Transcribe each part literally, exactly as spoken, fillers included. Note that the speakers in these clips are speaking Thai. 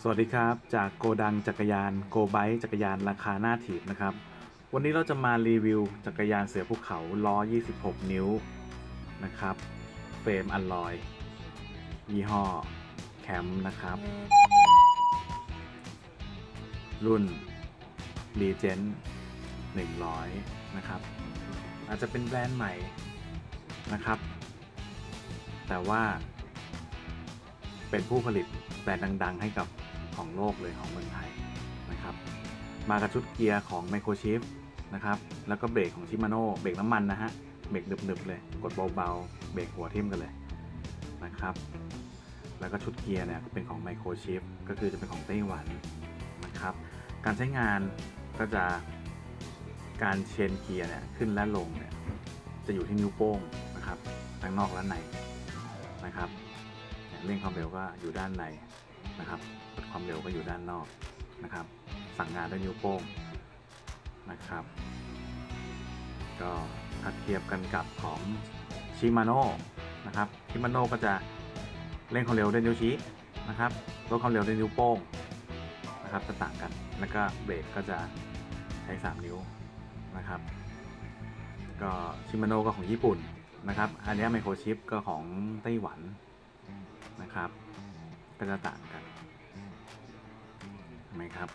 สวัสดีครับจากโกดังจักรยานโกไบค์จักรยานราคาหน้าถีบนะครับวันนี้เราจะมารีวิวจักรยานเสือภูเขาล้อยี่สิบหกนิ้วนะครับเฟรมอัลลอยยี่ห้อแคมนะครับรุ่น Legend หนึ่งร้อยนะครับอาจจะเป็นแบรนด์ใหม่นะครับแต่ว่าเป็นผู้ผลิตแบรนด์ดังๆให้กับของโลกเลยของเมืองไทยนะครับมากับชุดเกียร์ของไมโครชิฟนะครับแล้วก็เบรกของชิมาโน่เบรกน้ำมันนะฮะเบรกหนึบๆเลยกดเบาๆเบรกหัวทิ่มกันเลยนะครับแล้วก็ชุดเกียร์เนี่ยเป็นของไมโครชิฟก็คือจะเป็นของไต้หวันนะครับการใช้งานก็จะการเชนเกียร์เนี่ยขึ้นและลงเนี่ยจะอยู่ที่นิ้วโป้งนะครับทั้งนอกและในนะครับเร่งความเร็วก็อยู่ด้านในนะครับลดความเร็วก็อยู่ด้านนอกนะครับสั่งงานด้วยนิ้วโป้งนะครับก็ถ้าเทียบกันกับของชิมาโน่นะครับชิมาโน่ก็จะเร่งความเร็วด้วยนิ้วชี้นะครับลดความเร็วด้วยนิ้วโป้งนะครับจะต่างกันแล้วก็เบรกก็จะใช้สามนิ้วนะครับก็ชิมาโน่ก็ของญี่ปุ่นนะครับอันนี้ไมโครชิปก็ของไต้หวันนะครับก็จะต่างกันไหมครับ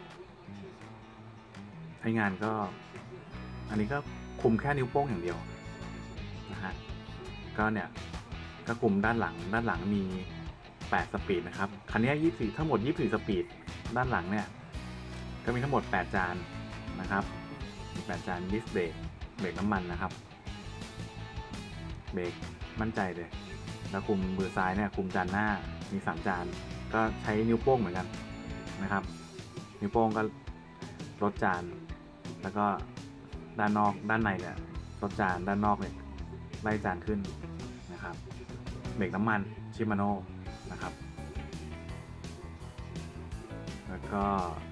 ใช้งานก็อันนี้ก็คุมแค่นิ้วโป้งอย่างเดียวนะฮะก็เนี่ยก็คุมด้านหลังด้านหลังมีแปดสปีดนะครับคันนี้ยี่สิบสี่ทั้งหมดยี่สิบสี่สปีดด้านหลังเนี่ยก็มีทั้งหมดแปดจานนะครับมีแปดจานดิสเบรกเบรกน้ำมันนะครับเบรกมั่นใจเลยแล้วคุมมือซ้ายเนี่ยคุมจานหน้ามีสามจานก็ใช้นิ้วโป้งเหมือนกันนะครับนิ้วโป้งก็ลดจานแล้วก็ด้านนอกด้านในเนี่ยลดจานด้านนอกเนี่ยไล่จานขึ้นนะครับเบรกน้ำมันชิมาโน่นะครับแล้วก็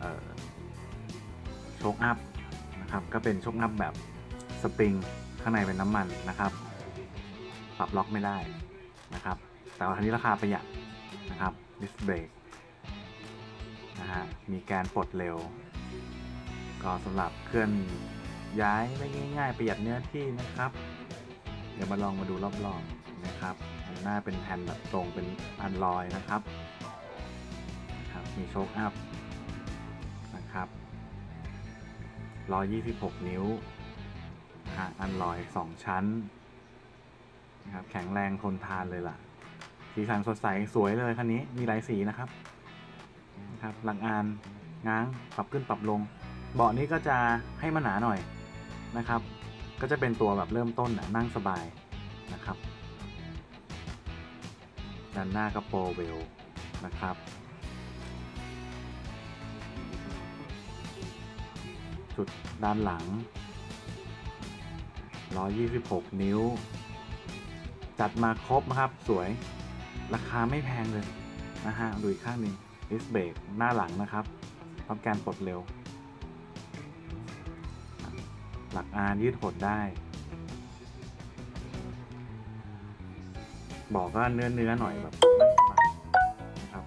โชคอัพนะครับก็เป็นโชคอัพแบบสปริงข้างในเป็นน้ำมันนะครับปรับล็อกไม่ได้นะครับแต่ว่าคันนี้ราคาประหยัดนะครับดิสเบรกนะฮะมีแกนปลดเร็วก็สำหรับเคลื่อนย้ายได้ง่ายๆประหยัดเนื้อที่นะครับเดี๋ยวมาลองมาดูรอบๆนะครับหน้าเป็นแผ่นแบบตรงเป็นอัลลอยนะครับนะครับมีโชคอัพนะครับร้อยยี่สิบหกนิ้วนะฮะอัลลอยสองชั้นนะครับแข็งแรงทนทานเลยล่ะสีสันสดใสสวยเลยคันนี้มีหลายสีนะครับนะครับหลังอานง้างปรับขึ้นปรับลงเบาะนี้ก็จะให้มันหนาหน่อยนะครับก็จะเป็นตัวแบบเริ่มต้นนั่งสบายนะครับด้านหน้าก็โปรเวลนะครับจุดด้านหลังหนึ่งร้อยยี่สิบหกนิ้วจัดมาครบนะครับสวยราคาไม่แพงเลยนะฮะดูอีกข้างหนึ่งดิสเบรกหน้าหลังนะครับพร้อมการปลดเร็วหลักอานยืดหดได้บอกก็เนื้อเนื้อหน่อยแบบนะครับ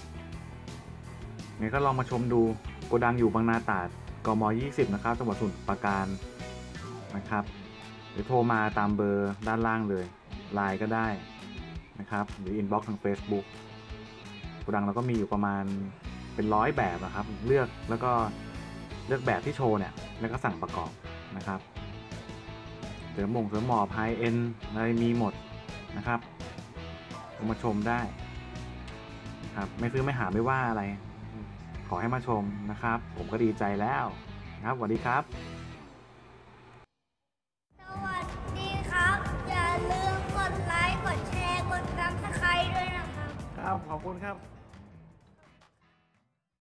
งั้นก็ลองมาชมดูโกดังอยู่บางนาตราดกมยี่สิบนะครับจังหวัดสมุทรปราการนะครับหรือโทรมาตามเบอร์ด้านล่างเลยไลน์ก็ได้นะครับหรืออินบ็อกซ์ทาง Facebook โกดังเราก็มีอยู่ประมาณเป็นร้อยแบบนะครับเลือกแล้วก็เลือกแบบที่โชว์เนี่ยแล้วก็สั่งประกอบนะครับเสริมมงเสริมหมอบไฮเอ็นอะไรมีหมดนะครับมาชมได้ครับไม่ซื้อไม่หาไม่ว่าอะไรขอให้มาชมนะครับผมก็ดีใจแล้วครับสวัสดีครับสวัสดีครับอย่าลืมกดไลค์กดแชร์กดซับสไครบ์ด้วยนะครับครับขอบคุณครับ